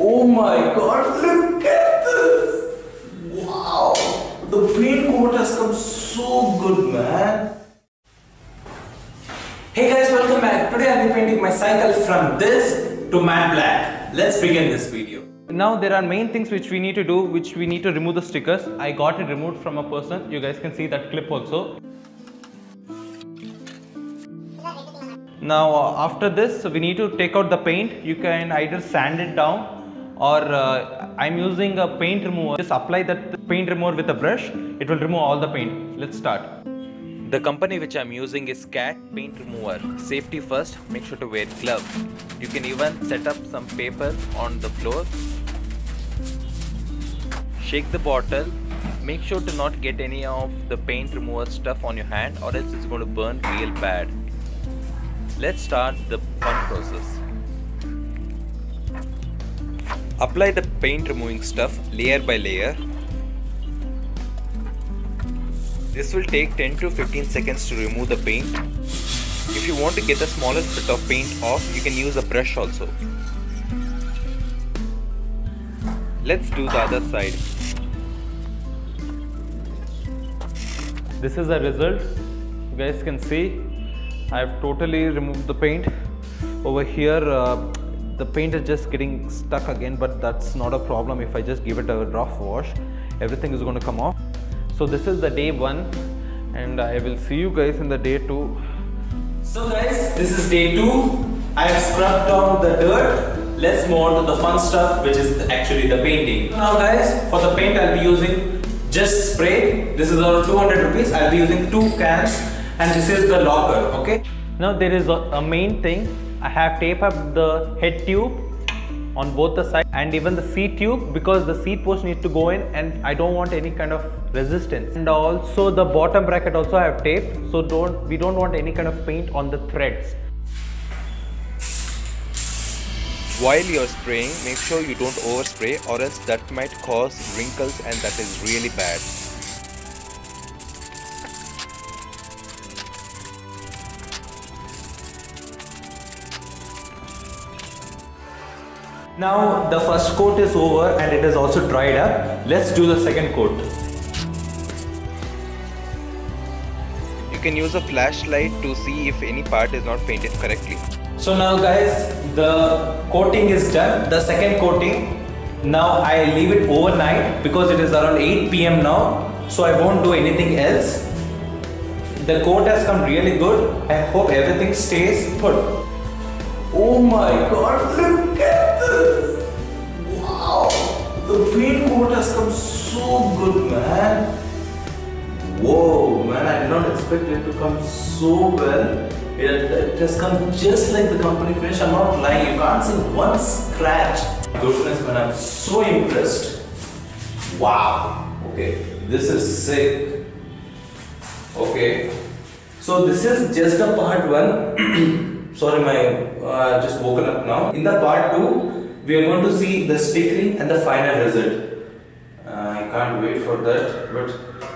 Oh my god, look at this! Wow! The paint coat has come so good, man. Hey guys, welcome back. Today I'll be painting my cycle from this to matte black. Let's begin this video. Now there are main things which we need to do, which we need to remove the stickers. I got it removed from a person. You guys can see that clip also. Now after this we need to take out the paint. You can either sand it down or I'm using a paint remover. Just apply that paint remover with a brush. It will remove all the paint. Let's start. The company which I'm using is Cat Paint Remover. Safety first, make sure to wear gloves. You can even set up some paper on the floor. Shake the bottle. Make sure to not get any of the paint remover stuff on your hand or else it's going to burn real bad. Let's start the fun process. Apply the paint removing stuff layer by layer. This will take 10 to 15 seconds to remove the paint. If you want to get the smallest bit of paint off, you can use a brush also. Let's do the other side. This is the result. You guys can see I have totally removed the paint. Over here the paint is just getting stuck again, but that's not a problem. If I just give it a rough wash, everything is going to come off. So this is the day 1 and I will see you guys in the day 2. So guys, this is day 2. I have scrubbed down the dirt. Let's move on to the fun stuff, which is actually the painting. Now guys, for the paint I'll be using just spray. This is around 200 rupees. I'll be using 2 cans and this is the locker, okay? Now there is a main thing. I have taped up the head tube on both the sides and even the seat tube, because the seat post needs to go in and I don't want any kind of resistance. And also the bottom bracket also I have taped, so we don't want any kind of paint on the threads. While you're spraying, make sure you don't overspray or else that might cause wrinkles and that is really bad. Now the first coat is over and it is also dried up. Let's do the second coat. You can use a flashlight to see if any part is not painted correctly. So now guys, the coating is done, the second coating. Now I leave it overnight because it is around 8 PM now, so I won't do anything else. The coat has come really good. I hope everything stays put. Oh my god, look at this! Wow! The paint coat has come so good, man. Whoa, man, I did not expect it to come so well. It has come just like the company finish. I'm not lying, you can't see one scratch. Goodness, man, I'm so impressed. Wow. Okay, this is sick. Okay, so this is just the part 1. Sorry, my just woken up now. In the part 2, we are going to see the stickering and the final result. I can't wait for that, but